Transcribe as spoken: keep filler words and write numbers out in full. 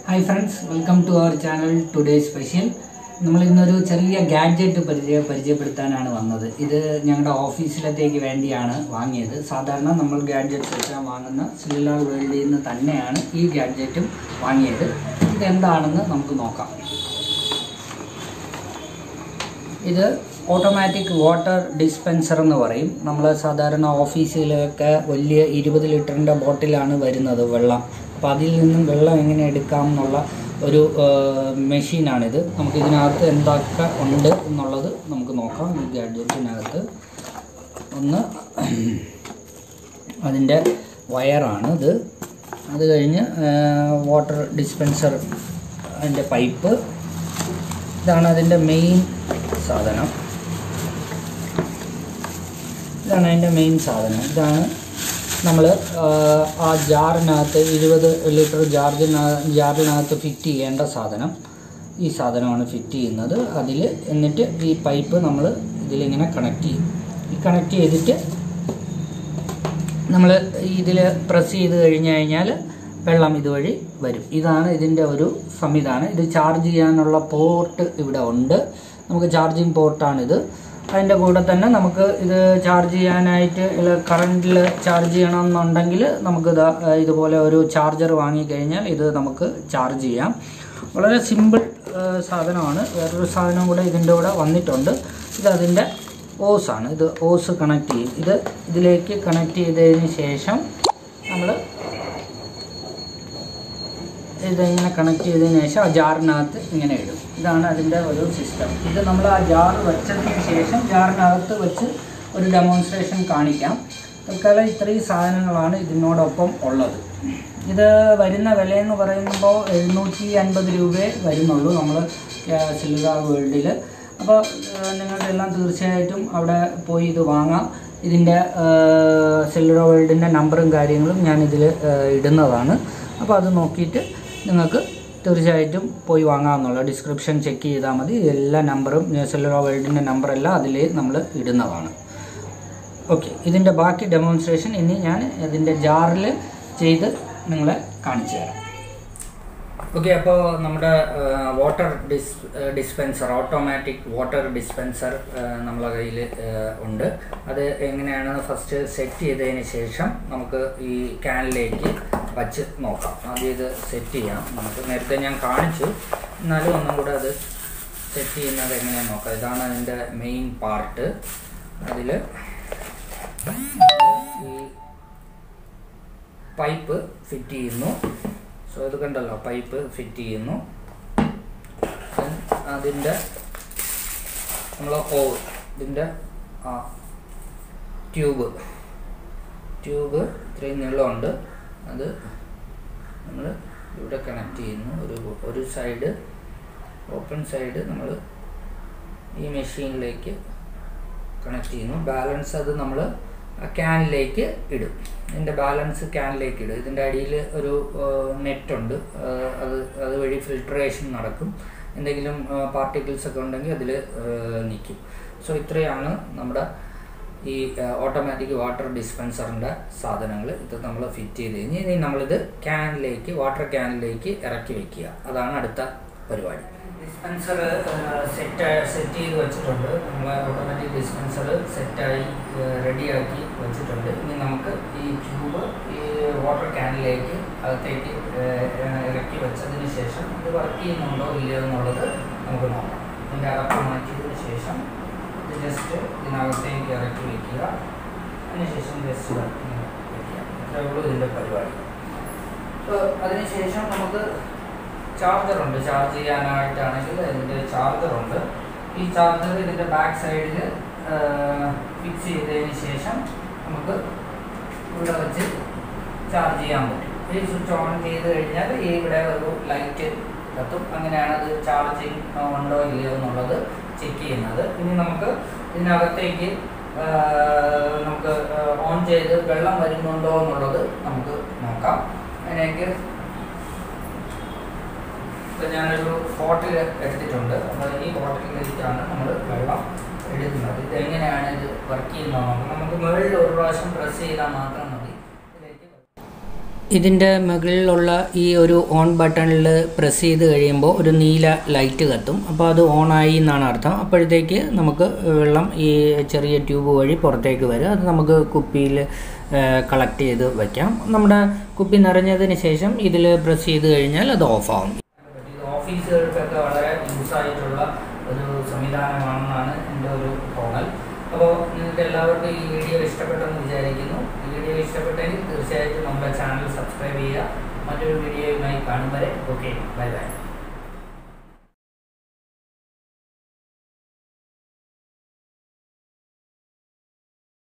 Hi friends, welcome to our channel. Today's special. നമ്മൾ ഇന്നൊരു ചെറിയ ഗാഡ്ജറ്റ് പരിചയ പരിചയപ്പെടുത്താനാണ് വന്നത്. ഇത് ഞങ്ങളുടെ ഓഫീസിലത്തേക്ക് വേണ്ടിയാണ് വാങ്ങിയത്. സാധാരണ നമ്മൾ ഗാഡ്ജറ്റ്സ് എല്ലാം വാങ്ങുന്ന സെല്ലുലാർ വേൾഡിൽ നിന്ന് തന്നെയാണ് ഈ ഗാഡ്ജറ്റും വാങ്ങിയത്. ഇതെന്താണെന്ന് നമുക്ക് നോക്കാം. ഇത് ഓട്ടോമാറ്റിക് വാട്ടർ ഡിസ്പെൻസർ എന്ന് പറയും. നമ്മൾ സാധാരണ ഓഫീസിലൊക്കെ വലിയ ഇരുപത് ലിറ്ററിൻ്റെ ബോട്ടിലാണ് വരുന്നത് വെള്ളം. അപ്പോൾ അതിൽ നിന്നും വെള്ളം എങ്ങനെ എടുക്കാം എന്നുള്ള ഒരു മെഷീനാണിത്. നമുക്കിതിനകത്ത് എന്തൊക്കെ ഉണ്ട് എന്നുള്ളത് നമുക്ക് നോക്കാം. ഈ ഗാഡ്ജറ്റിനകത്ത് ഒന്ന് അതിൻ്റെ വയറാണ് ഇത്. അത് കഴിഞ്ഞ് വാട്ടർ ഡിസ്പെൻസർ അതിൻ്റെ പൈപ്പ്, ഇതാണ് അതിൻ്റെ മെയിൻ സാധനം. ഇതാണ് അതിൻ്റെ മെയിൻ സാധനം. ഇതാണ് നമ്മൾ ആ ജാറിനകത്ത് ഇരുപത് ലിറ്റർ ജാറിന ജാറിനകത്ത് ഫിറ്റ് ചെയ്യേണ്ട സാധനം. ഈ സാധനമാണ് ഫിറ്റ് ചെയ്യുന്നത് അതിൽ. എന്നിട്ട് ഈ പൈപ്പ് നമ്മൾ ഇതിലിങ്ങനെ കണക്ട് ചെയ്യും. ഈ കണക്ട് ചെയ്തിട്ട് നമ്മൾ ഇതിൽ പ്രസ് ചെയ്ത് കഴിഞ്ഞ് കഴിഞ്ഞാൽ വെള്ളം ഇതുവഴി വരും. ഇതാണ് ഇതിൻ്റെ ഒരു സംവിധാനം. ഇത് ചാർജ് ചെയ്യാനുള്ള പോർട്ട് ഇവിടെ ഉണ്ട്. നമുക്ക് ചാർജിങ് പോർട്ടാണിത്. അതിൻ്റെ കൂടെ തന്നെ നമുക്ക് ഇത് ചാർജ് ചെയ്യാനായിട്ട് കറണ്ടിൽ ചാർജ് ചെയ്യണമെന്നുണ്ടെങ്കിൽ നമുക്ക് ഇതുപോലെ ഒരു ചാർജർ വാങ്ങിക്കഴിഞ്ഞാൽ ഇത് നമുക്ക് ചാർജ് ചെയ്യാം. വളരെ സിമ്പിൾ സാധനമാണ്. വേറൊരു സാധനം കൂടെ ഇതിൻ്റെ കൂടെ വന്നിട്ടുണ്ട്. ഇത് അതിൻ്റെ ഓസാണ്. ഇത് ഓസ് കണക്ട് ചെയ്യും. ഇത് ഇതിലേക്ക് കണക്ട് ചെയ്തതിന് ശേഷം നമ്മൾ ഇതിങ്ങനെ കണക്ട് ചെയ്തതിന് ശേഷം ആ ജാറിനകത്ത് ഇങ്ങനെ ഇടും. ഇതാണ് അതിൻ്റെ ഒരു സിസ്റ്റം. ഇത് നമ്മൾ ആ ജാർ വെച്ചതിന് ശേഷം ജാറിനകത്ത് വെച്ച് ഒരു ഡെമോൺസ്ട്രേഷൻ കാണിക്കാം. തൽക്കാലം ഇത്രയും സാധനങ്ങളാണ് ഇതിനോടൊപ്പം ഉള്ളത്. ഇത് വരുന്ന വിലയെന്ന് പറയുമ്പോൾ എഴുന്നൂറ്റി അൻപത് രൂപയെ വരുന്നുള്ളൂ നമ്മൾ സെല്ലുലാർ വേൾഡിൽ. അപ്പോൾ നിങ്ങൾക്കെല്ലാം തീർച്ചയായിട്ടും അവിടെ പോയി ഇത് വാങ്ങാം. ഇതിൻ്റെ സെല്ലുലാർ വേൾഡിൻ്റെ നമ്പറും കാര്യങ്ങളും ഞാനിതിൽ ഇടുന്നതാണ്. അപ്പോൾ അത് നോക്കിയിട്ട് നിങ്ങൾക്ക് തീർച്ചയായിട്ടും പോയി വാങ്ങാമെന്നുള്ള ഡിസ്ക്രിപ്ഷൻ ചെക്ക് ചെയ്താൽ മതി. എല്ലാ നമ്പറും സെല്ലുലാർ വേൾഡിൻ്റെ നമ്പറെല്ലാം അതിൽ നമ്മൾ ഇടുന്നതാണ്. ഓക്കെ, ഇതിൻ്റെ ബാക്കി ഡെമോൺസ്ട്രേഷൻ ഇനി ഞാൻ ഇതിൻ്റെ ജാറിൽ ചെയ്ത് നിങ്ങളെ കാണിച്ചു തരാം. ഓക്കെ, അപ്പോൾ നമ്മുടെ water dis dispenser automatic water dispenser നമ്മളെ കയ്യിൽ ഉണ്ട്. അത് എങ്ങനെയാണെന്ന് ഫസ്റ്റ് സെറ്റ് ചെയ്തതിന് ശേഷം നമുക്ക് ഈ ക്യാനിലേക്ക് വച്ച് നോക്കാം. ആദ്യം ഇത് സെറ്റ് ചെയ്യാം. നമുക്ക് നേരത്തെ ഞാൻ കാണിച്ചു, എന്നാലും ഒന്നും കൂടെ അത് സെറ്റ് ചെയ്യുന്നത് എങ്ങനെയാണെന്ന് നോക്കാം. ഇതാണ് അതിൻ്റെ മെയിൻ പാർട്ട്. അതിൽ ഈ പൈപ്പ് ഫിറ്റ് ചെയ്യുന്നു. സോ ഇത് കണ്ടല്ലോ, പൈപ്പ് ഫിറ്റ് ചെയ്യുന്നു. അതിൻ്റെ നമ്മൾ ഓ ഇതിൻ്റെ ആ ട്യൂബ് ട്യൂബ് ഇത്രയും നീളമുണ്ട്. അത് നമ്മൾ ഇവിടെ കണക്ട് ചെയ്യുന്നു. ഒരു ഒരു സൈഡ് ഓപ്പൺ സൈഡ് നമ്മൾ ഈ മെഷീനിലേക്ക് കണക്ട് ചെയ്യുന്നു. ബാലൻസ് അത് നമ്മൾ ക്യാനിലേക്ക് ഇടും. ഇതിൻ്റെ ബാലൻസ് ക്യാനിലേക്ക് ഇടും. ഇതിൻ്റെ അടിയിൽ ഒരു നെറ്റുണ്ട്. അത് അതുവഴി ഫിൽട്രേഷൻ നടക്കും. എന്തെങ്കിലും പാർട്ടിക്കിൾസ് ഒക്കെ ഉണ്ടെങ്കിൽ അതിൽ നിൽക്കും. സോ ഇത്രയാണ് നമ്മുടെ ഈ ഓട്ടോമാറ്റിക് വാട്ടർ ഡിസ്പെൻസറിൻ്റെ സാധനങ്ങൾ. ഇത് നമ്മൾ ഫിറ്റ് ചെയ്ത് കഴിഞ്ഞ് ഇനി നമ്മളിത് ക്യാനിലേക്ക് വാട്ടർ ക്യാനിലേക്ക് ഇറക്കി വയ്ക്കുക. അതാണ് അടുത്ത പരിപാടി. ഡിസ്പെൻസർ സെറ്റ് സെറ്റ് ചെയ്ത് വെച്ചിട്ടുണ്ട്. നമ്മൾ ഓട്ടോമാറ്റിക് ഡിസ്പെൻസർ സെറ്റായി റെഡിയാക്കി വെച്ചിട്ടുണ്ട്. ഇനി നമുക്ക് ഈ ട്യൂബ് ഈ വാട്ടർ ക്യാനിലേക്ക് അകത്തേക്ക് ഇറക്കി വെച്ചതിന് ശേഷം ഇത് വർക്ക് ചെയ്യുന്നുണ്ടോ ഇല്ലയോ എന്നുള്ളത് നമുക്ക് നോക്കാം. ഇതിൻ്റെ അകത്ത് മാറ്റിയതിന് ശേഷം ഇത് ജസ്റ്റ് ഇതിനകത്തേക്ക് ഇറക്കി വയ്ക്കുക. അതിനുശേഷം ജസ്റ്റ് വയ്ക്കുക. ഇത്രയേ ഉള്ളൂ ഇതിൻ്റെ പരിപാടി. അപ്പോൾ അതിനുശേഷം നമുക്ക് ചാർജറുണ്ട്. ചാർജ് ചെയ്യാനായിട്ടാണെങ്കിൽ ഇതിൻ്റെ ചാർജറുണ്ട്. ഈ ചാർജർ ഇതിൻ്റെ ബാക്ക് സൈഡിൽ ഫിക്സ് ചെയ്തതിന് ശേഷം നമുക്ക് ഇവിടെ വെച്ച് ചാർജ് ചെയ്യാൻ പറ്റും. ഈ സ്വിച്ച് ഓൺ ചെയ്ത് കഴിഞ്ഞാൽ ഈ ഇവിടെ ഒരു ലൈറ്റ് കത്തും. അങ്ങനെയാണ് അത് ചാർജിങ് ഉണ്ടോ ഇല്ലയോ എന്നുള്ളത് ചെക്ക് ചെയ്യുന്നത്. ഇനി നമുക്ക് ഇതിനകത്തേക്ക് നമുക്ക് ഓൺ ചെയ്ത് വെള്ളം വരുന്നുണ്ടോ എന്നുള്ളത് നമുക്ക് നോക്കാം. അതിനേക്ക് ഇപ്പോൾ ഞാനൊരു ബോട്ടിൽ എടുത്തിട്ടുണ്ട്. അപ്പോൾ ഈ ബോട്ടിലിലേക്കാണ് നമ്മൾ വെള്ളം എടുക്കുന്നത്. ഇത് എങ്ങനെയാണ് ഇത് വർക്ക് ചെയ്യുന്നത് നോക്കാം. നമുക്ക് മുകളിൽ ഒരു പ്രാവശ്യം പ്രസ് ചെയ്താൽ മാത്രം മതി. ഇതിലേക്ക് ഇതിൻ്റെ മുകളിലുള്ള ഈ ഒരു ഓൺ ബട്ടണിൽ പ്രസ് ചെയ്ത് കഴിയുമ്പോൾ ഒരു നീല ലൈറ്റ് കത്തും. അപ്പോൾ അത് ഓണായി എന്നാണ് അർത്ഥം. അപ്പോഴത്തേക്ക് നമുക്ക് വെള്ളം ഈ ചെറിയ ട്യൂബ് വഴി പുറത്തേക്ക് വരും. അത് നമുക്ക് കുപ്പിയിൽ കളക്ട് ചെയ്ത് വയ്ക്കാം. നമ്മുടെ കുപ്പി നിറഞ്ഞതിന് ശേഷം ഇതിൽ പ്രസ് ചെയ്ത് കഴിഞ്ഞാൽ അത് ഓഫാവും. ഇത് ഓഫീസുകൾക്കൊക്കെ വളരെ യൂസായിട്ടുള്ള ഒരു സംവിധാനമാണെന്നാണ് എൻ്റെ ഒരു തോന്നൽ. അപ്പോൾ നിങ്ങൾക്ക് എല്ലാവർക്കും ഈ വീഡിയോ ഇഷ്ടപ്പെട്ടെന്ന് വിചാരിക്കുന്നു. ഈ വീഡിയോ ഇഷ്ടപ്പെട്ടെങ്കിൽ തീർച്ചയായിട്ടും നമ്മുടെ ചാനൽ സബ്സ്ക്രൈബ് ചെയ്യുക. മറ്റൊരു വീഡിയോയുമായി കാണും വരെ ഓക്കെ, ബൈ ബൈ.